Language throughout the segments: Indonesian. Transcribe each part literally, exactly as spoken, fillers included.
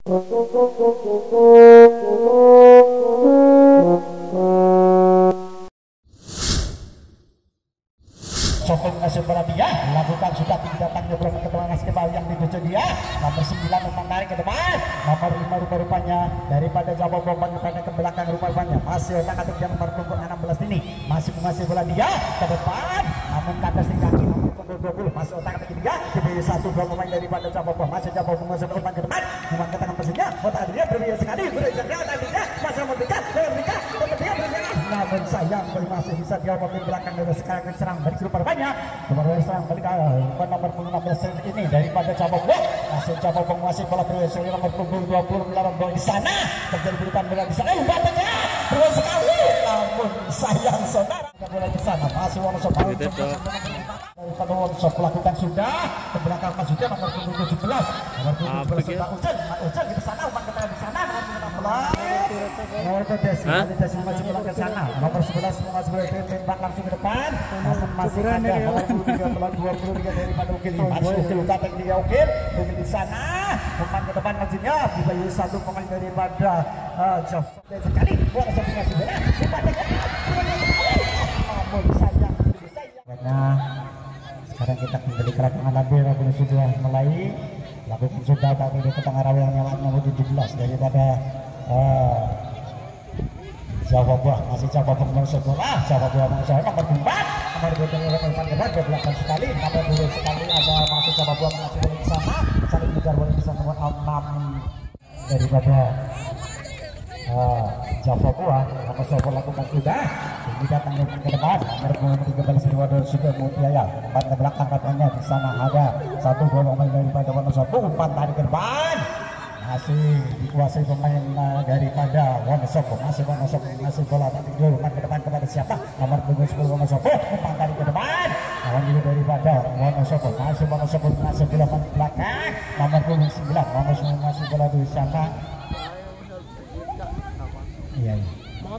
Sokong ngasih bola dia, lakukan sudah tinggi datangnya bola ke depan ngasih kembali yang dituju dia. Nomor sembilan memang narik ke depan. Nomor lima rupa-rupanya daripada Jawa Bombang kepada ke belakang rupa-rupanya. Masih otak-atik yang nomor punggung enam belas ini. Masih mengasih bola dia ke depan. Namun kandas di kaki nomor punggung dua puluh. Masih otak-atik dia. Diberi satu dua pemain daripada Jawa Bombang. Masih Jawa Bombang masuk ke depan ke depan. Memang ke tengah mesinnya. Otak-atik dia berbeda sekali. Berbeda otak-atiknya. Masih membikat. Membikat. Membikat. Namun sayang masih bisa dia mobil belakang dari sekarang serang dari grup banyak kemudian serang balik ke nomor punggung enam belas ini daripada Cabang Bok. Masih Cabang Bok masih bola berhasil nomor punggung dua puluh melarang bola di sana terjadi berikan bola di sana umpannya berulang sekali namun sayang saudara bola di sana masih Wonosobo daripada Wonosobo melakukan sudah ke belakang maksudnya nomor punggung tujuh belas nomor punggung tujuh belas sudah Ucen Ucen di sana umpan ke di sana nomor Desi Desi masih bola ke sana nomor sebelas masih bola tembak langsung ke depan namun masih ada nomor dua puluh tiga bola dua puluh tiga daripada Ukil masih Ukil datang dia Ukil Ukil di sana umpan ke depan maksudnya dibayu satu pemain daripada Jof sekali bola satu masih bola umpan ke depan namun sayang karena sekarang kita kembali ke lapangan labir apabila sudah mulai lakukan sudah tadi ke tengah rawa yang nyala nomor tujuh belas daripada Jawa Buah masih Jawa Buah mengusir bola Jawa Buah mengusir nomor empat nomor dua puluh empat ke depan ke belakang sekali nomor dua sekali ada masih Jawa Buah mengusir bola di sana saling mengejar bola di sana nomor enam daripada Jawa Buah nomor Jawa lakukan sudah ini datang ke depan nomor tiga belas daripada Sudah Mutiara empat ke belakang katanya di sana ada satu dua pemain daripada Wonosobo umpan tarik ke depan masih dikuasai pemain uh, daripada Wonosobo masih Wonosobo masih bola tapi dulu umpan ke depan kepada siapa nomor punggung sepuluh Wonosobo umpan tarik ke depan lawan juga daripada Wonosobo masih Wonosobo masih bola ke belakang nomor punggung sembilan Wonosobo masih bola di sana iya iya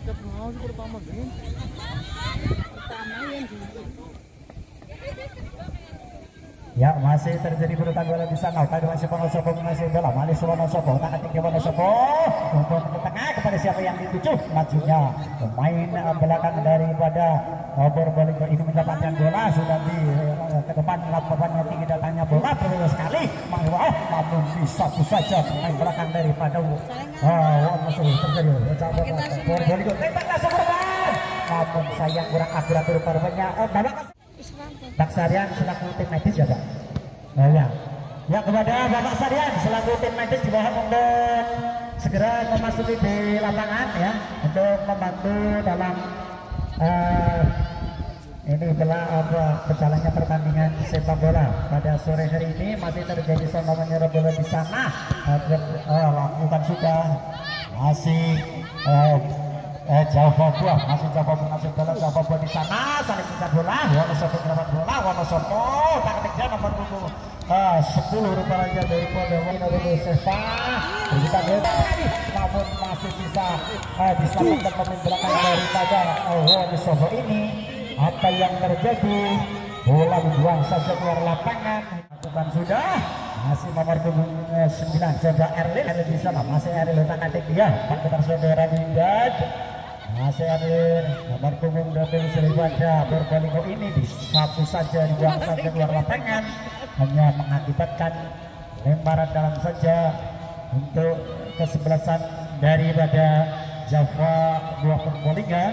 ya masih terjadi berutan bola di sana tadi masih Wonosobo masih bola masih Wonosobo tak tinggi Wonosobo umpan ke tengah kepada siapa yang dituju majunya pemain belakang daripada nomor balik ini mendapatkan bola sudah di ke depan lapangannya tinggi datangnya bola perlu sekali oh, namun satu saja pemain belakang daripada Wonosobo terjadi nomor balik tembak langsung berban namun sayang kurang akurat rupanya babak Pak Sarian selaku tim medis ya Pak. Oh ya. Ya kepada Bapak Sarian selaku tim medis di bawah untuk segera memasuki di lapangan ya untuk membantu dalam uh, ini adalah apa berjalannya pertandingan sepak bola pada sore hari ini masih terjadi sama menyerang bola di sana uh, lakukan sudah masih uh, Eh, Jawa Buah masih Jawa Buah masih bola Jawa Buah di sana saling mengejar bola Wonosobo dapat bola Wonosobo taktiknya nomor punggung sepuluh rupanya dari Pondewon dari Seva kita lihat namun masih bisa eh, diselamatkan pemain belakang daripada Wonosobo ini apa yang terjadi bola dibuang saja keluar lapangan lakukan sudah masih nomor punggung sembilan coba Erlin ada di sana masih Erlin taktik dia Pak saudara Windad masih Erlin nomor punggung dua puluh daripada Purbalingga ini di satu saja dibuang saja keluar lapangan hanya mengakibatkan lemparan dalam saja untuk kesebelasan daripada Jawa Buah Purbalingga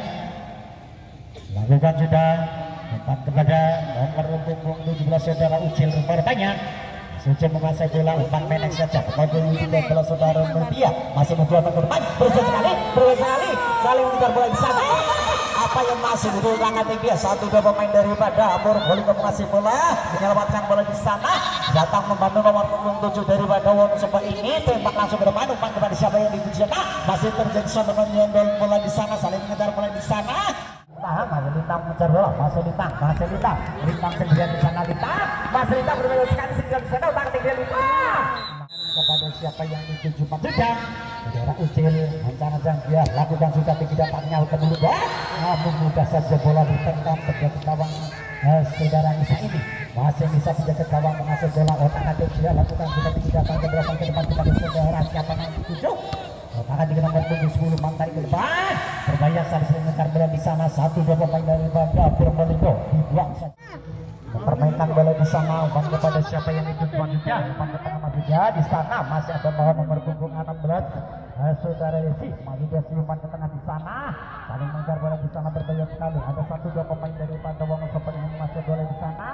lakukan sudah umpan kepada nomor punggung tujuh belas saudara Ucil rupanya Suci menguasai bola umpan pendek saja kemudian tiga belas saudara Mutia masih menjual ke depan berusaha sekali berusaha sekali saling mengejar bola di sana apa yang masih betul sangat tinggi satu dua pemain daripada Purbalingga mengasih bola menyelamatkan bola di sana datang membantu nomor punggung tujuh daripada Wonosobo ini tembak langsung ke depan umpan kepada siapa yang dituju masih terjadi sama menyondol bola di sana saling mengejar bola di sana tahan masih Lintang mengejar bola masih Lintang masih Lintang Lintang sendirian di sana Lintang masih Lintang berbeda sekali sendirian di sana utang tinggi Lintang kepada siapa yang dituju sudah saudara Ucil rencana dia lakukan sudah tinggi datangnya ke dulu namun mudah saja bola ditendang terjadi kawan uh, saudara Nisa ini masih bisa menjaga gawang menghasil bola otak-atik dia lakukan kita tinggi datang ke belakang ke depan kepada saudara siapa nomor tujuh otak di nomor punggung sepuluh mangkari ke depan berbahaya saling mengejar bola di sana satu dua pemain daripada Purwolindo dibuang saja mempermainkan bola di sana umpan kepada siapa yang itu selanjutnya umpan ke tengah maksudnya di sana masih ada bawah nomor punggung enam belas uh, saudara Desi masih dia umpan ke tengah di sana saling mengejar bola di sana berbahaya sekali ada satu dua pemain daripada Wonosobo yang masih bola di sana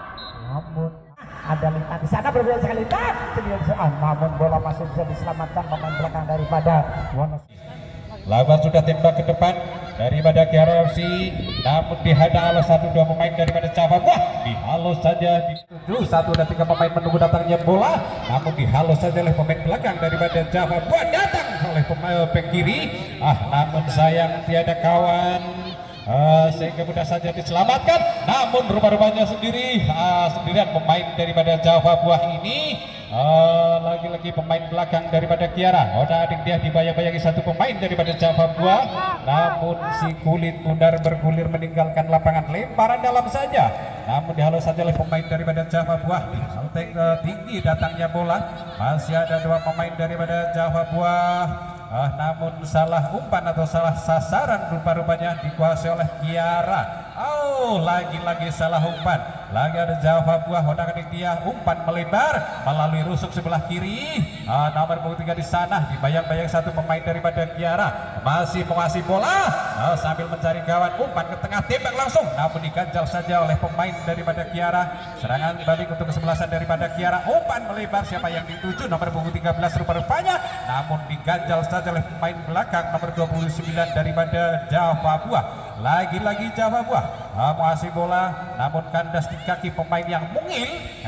namun ada Lintan di sana berbahaya sekali Lintan sendiri ah, namun bola masih bisa diselamatkan pemain belakang daripada Wonosobo. Lawan sudah tembak ke depan daripada Kiara F C, namun dihadang oleh satu dua pemain daripada Java. Wah, dihalau saja di tujuh satu dan tiga pemain menunggu datangnya bola, namun dihalau saja oleh pemain belakang daripada Java. Wah, datang oleh pemain bek kiri. Ah, namun sayang tiada kawan. Uh, sehingga mudah saja diselamatkan, namun rupa-rupanya sendiri uh, sendirian pemain daripada Java Buah ini lagi-lagi uh, pemain belakang daripada Kiara. Oda adik dia dibayang-bayangi satu pemain daripada Java Buah, namun si kulit bundar bergulir meninggalkan lapangan lemparan dalam saja, namun dihalau saja oleh pemain daripada Java Buah. Di salteng uh, tinggi datangnya bola, masih ada dua pemain daripada Java Buah. Ah, namun salah umpan atau salah sasaran rupa-rupanya dikuasai oleh Kiara. Oh, lagi-lagi salah umpan. Lagi ada Java Buah, Honda adik dia umpan melebar melalui rusuk sebelah kiri. Ah, nomor punggung tiga di sana dibayang-bayang satu pemain daripada Kiara masih menguasai bola. Ah, sambil mencari kawan, umpan ke tengah tembak langsung, namun diganjal saja oleh pemain daripada Kiara. Serangan balik untuk kesebelasan daripada Kiara. Umpan melebar siapa yang dituju nomor punggung tiga belas rupa-rupanya, namun diganjal saja oleh pemain belakang nomor dua puluh sembilan daripada Java Buah. Lagi-lagi Java Buah ah, menguasai bola, namun kandas di kaki pemain yang mungil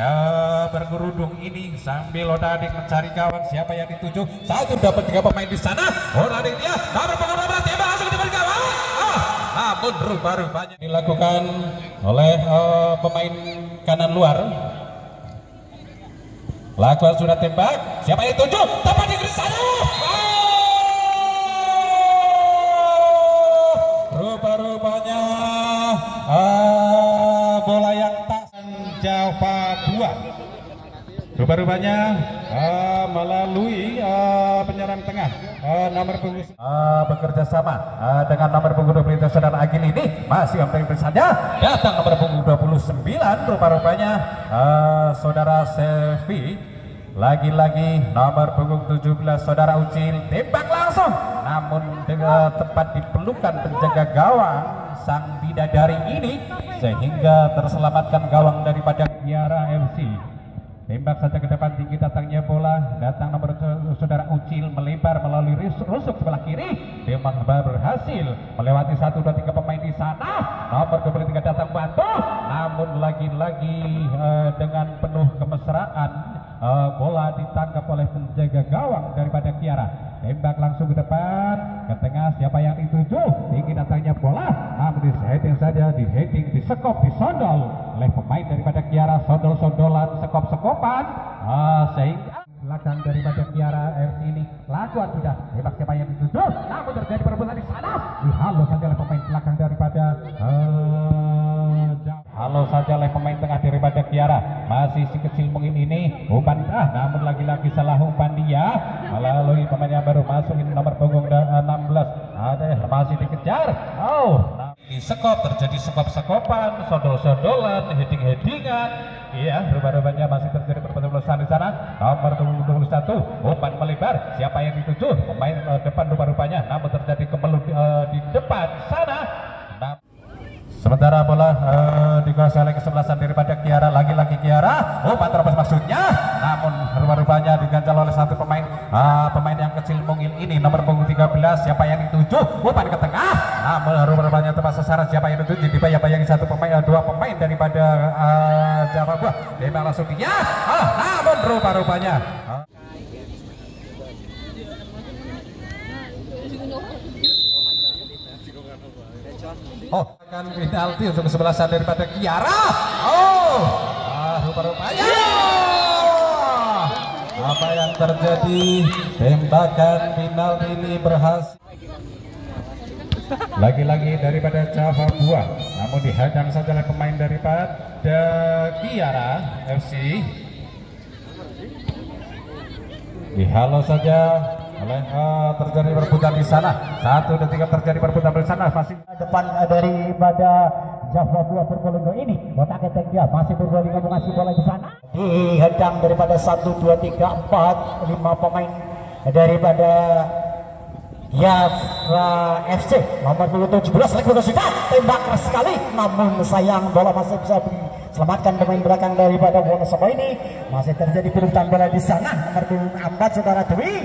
ah, bergerudung ini sambil Odadik mencari kawan siapa yang dituju. Satu dapat tiga pemain di sana. Odadik dia nomor punggung enam belas tembak langsung di kawan. Ah, namun rupa-rupanya dilakukan oleh uh, pemain kanan luar. Lakukan sudah tembak. Siapa yang dituju? Tepat di sana. Rupa-rupanya uh, bola yang tak Java Buah. Rupa-rupanya uh, melalui uh, penyerang tengah uh, nomor punggung uh, bekerja sama uh, dengan nomor punggung dua puluh saudara Agil ini masih hampir saja datang nomor punggung dua puluh sembilan rupa-rupanya uh, saudara Sevi. Lagi-lagi nomor punggung tujuh belas saudara Ucil tembak langsung, namun dengan tepat di pelukan penjaga gawang sang bidadari ini sehingga terselamatkan gawang daripada Kiara F C. Tembak saja ke depan tinggi datangnya bola, datang nomor saudara Ucil melebar melalui rusuk sebelah kiri, memang berhasil melewati satu dua tiga pemain di sana. Nomor dua puluh tiga datang bantu, namun lagi-lagi uh, dengan penuh kemesraan Uh, bola ditangkap oleh penjaga gawang daripada Kiara. Tembak langsung ke depan, ke tengah siapa yang dituju? Tinggi datangnya bola, namun di heading saja, di heading, disekop, disondol oleh pemain daripada Kiara. Sondol-sondolan, sekop-sekopan, uh, sehingga belakang daripada Kiara F C ini lakukan sudah. Tembak siapa yang dituju? Namun terjadi perebutan di sana. Dihalau saja oleh pemain belakang daripada uh, Halo saja oleh pemain tengah daripada Kiara. Masih si kecil mungkin ini umpan ah, namun lagi-lagi salah umpan dia melalui pemain yang baru masuk ini nomor punggung enam belas. Ada masih dikejar. Oh, nah, di sekop terjadi sekop-sekopan, sodol-sodolan, heading-headingan. Iya, rupa-rupanya masih terjadi perpetulusan di sana. Nomor dua puluh satu umpan melebar. Siapa yang dituju? Pemain uh, depan rupa-rupanya, namun terjadi kemelut uh, di depan sana. Nah, sementara bola uh, dikuasai oleh kesebelasan daripada Kiara. Lagi-lagi Kiara umpan terlepas maksudnya, namun rupa-rupanya diganjal oleh satu pemain uh, pemain yang kecil mungil ini nomor punggung tiga belas. Siapa yang dituju? Umpan ke tengah, namun rupa-rupanya tepat sasaran. Siapa yang dituju? Dibayang-bayangi satu pemain, uh, dua pemain daripada uh, Java Buah. Dia langsung dia uh, namun rupa-rupanya uh, oh, akan penalti untuk kesebelasan daripada Kiara. Oh, ah, rupa-rupanya apa yang terjadi? Tembakan penalti ini berhasil. Lagi-lagi daripada Java Buah, namun dihadang saja oleh pemain daripada Kiara F C. Dihalau saja oleh uh, terjadi perebutan di sana. Satu dan tiga terjadi perebutan di sana. Masih depan uh, daripada Java Buah Purbalingga ini. Botak ketek dia masih Purbalingga mengasih bola di sana. Dihadang daripada satu, dua, tiga, empat, lima pemain daripada Java F C. Nomor tujuh belas lagi sudah tembak keras sekali. Namun sayang bola masih bisa diselamatkan pemain belakang daripada Wonosobo ini. Masih terjadi perebutan bola di sana. Nomor empat saudara Dwi.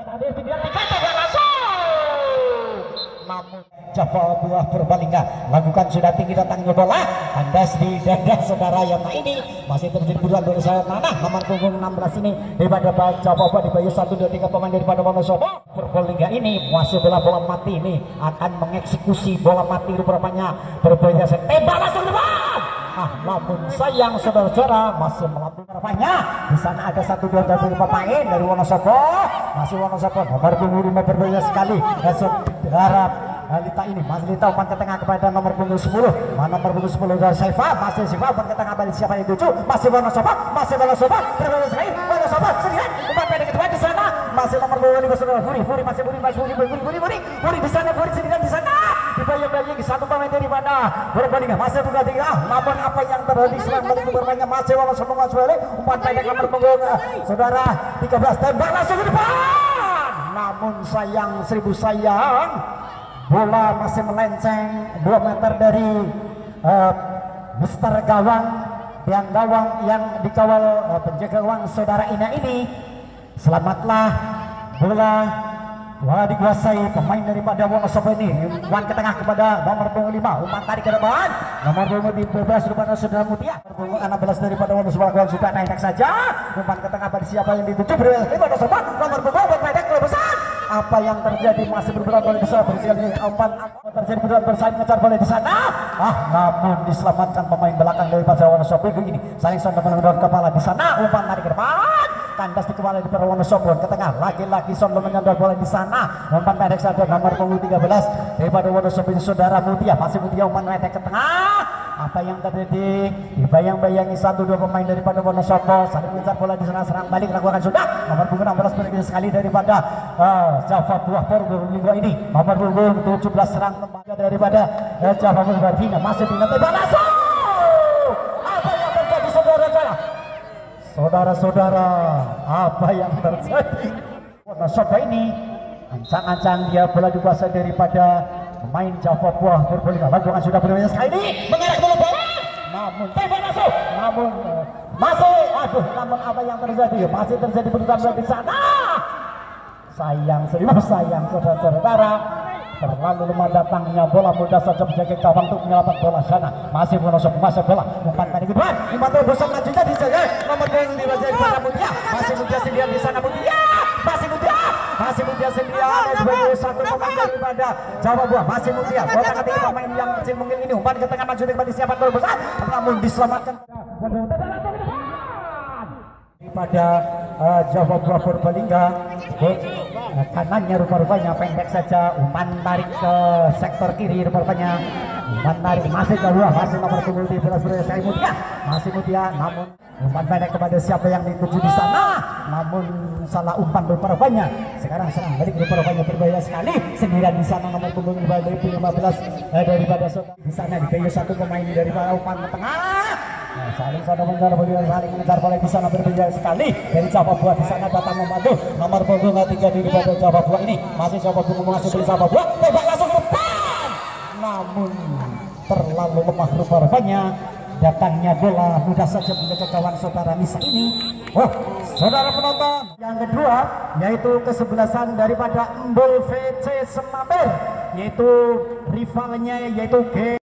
Namun Java Buah Purbalingga lakukan sudah tinggi datangnya bola, kandas di dada saudara yang ini. Masih terjadi perebutan bola saya tanah. Nomor punggung enam belas ini daripada Java Buah di bayu satu, dua, tiga pemain daripada Wonosobo. Purbalingga ini masih bola bola mati ini akan mengeksekusi bola mati rupanya berbeda tembak langsung depan. Ah, namun sayang saudara-saudara masih melambung rupanya. Di sana ada satu dua dari pemain dari Wonosobo. Masih Wonosobo nomor punggung lima berbeda sekali. Dan saudara Lita ini masih Lita umpan ke tengah kepada nomor punggung sepuluh. Mana nomor punggung sepuluh dari Saifa. Masih Saifa umpan ke tengah balik siapa yang tujuh. Masih Wonosobo, masih Wonosobo. Berbeda sekali. Wonosobo sendirian umpan pendek kedua di sana. Masih nomor punggung lima saudara Furi. Furi masih Furi masih Furi Furi Furi Furi. Furi di sana Furi sendirian di sana. Dibayang-bayang satu pemain daripada Purbalingga masih buka tiga. Namun apa yang terjadi selang balik bermainnya masih Wonosobo masih umpan pendek nomor punggung saudara tiga belas tembak langsung ke depan. Namun sayang seribu sayang bola masih melenceng dua meter dari uh, Mister Gawang yang gawang yang dikawal uh, penjaga gawang saudara Ina ini. Selamatlah bola bola dikuasai pemain daripada Wonosobo ini. Umpan ke tengah kepada nomor punggung lima, umpan tarik ke depan nomor punggung tiga belas daripada saudara Mutia. Nomor punggung enam belas daripada Wonosobo sudah naik saja. Umpan ke tengah pada siapa yang dituju berada di Wonosobo. Nomor punggung umpan pendek ke besar. Apa yang terjadi masih berberat bola besar berjalan umpan terjadi berberat bersaing ngejar bola di sana. Ah, namun diselamatkan pemain belakang daripada Wonosobo ini. Saling sonda menendang kepala di sana. Umpan tarik ke depan. Kandas di kepala di Wonosobo ke tengah. Lagi-lagi sonda menyandar bola di sana. Umpan pendek saja nomor punggung tiga belas daripada Wonosobo ini saudara Mutia. Masih Mutia umpan pendek ke tengah. Apa yang terjadi? Dibayang-bayangi satu dua pemain daripada Wonosobo saling mengejar bola di sana, serang balik lakukan sudah. Nomor punggung enam belas berikutnya sekali daripada uh, Java Buah Purbalingga ini. Nomor punggung tujuh belas serang lembaga daripada uh, Java Buah Purbalingga masih di tembak langsung. Apa yang terjadi saudara-saudara? Saudara-saudara, apa yang terjadi? Wonosobo ini ancang-ancang dia bola dikuasai daripada pemain Java Buah Purbalingga. Lakukan sudah bermain sekali ini mengarah ke bola. Namun tembak masuk. Namun uh, masih aduh namun apa yang terjadi? Masih terjadi perebutan di sana. Sayang seribu sayang saudara-saudara. Terlalu lemah datangnya bola mudah saja menjaga gawang untuk menyelamat bola sana. Masih Wonosobo masih bola umpan tadi kedua. Umpan terobosan lanjutnya dijaga nomor punggung lima daripada Mutia. Masih Mutia sendirian di sana Mutia. Masih Mutia. Masih Mutia sendirian sebagai satu pemain daripada Java Buah. Masih Mutia. Bola ketiga pemain yang kecil mungkin ini umpan ke tengah maju kepada siapa terobosan. Namun diselamatkan pada uh, Java Buah Purbalingga. Uh, kanannya rupa-rupanya pendek saja, umpan tarik ke sektor kiri rupa-rupanya, umpan tarik masih jauh, masih nomor punggung di belas belas saya Mutia, masih Mutia, namun umpan pendek kepada siapa yang dituju di sana, namun salah umpan rupa-rupanya. Sekarang serang balik rupa-rupanya berbahaya sekali, sendirian di sana nomor punggung lima belas eh, daripada di sana di P satu pemain daripada umpan ke tengah. Nah, saling sana mengejar bola, saling mengejar bola di sana berbahaya sekali dari Java Buah di sana datang membantu nomor punggung tiga daripada Java Buah ini masih Java Buah masih beri Java Buah tembak langsung depan, namun terlalu lemah rupa-rupanya datangnya bola mudah saja menjaga kawan saudara Nisa ini. Oh, saudara penonton yang kedua yaitu kesebelasan daripada Embul V C Semamber, yaitu rivalnya yaitu G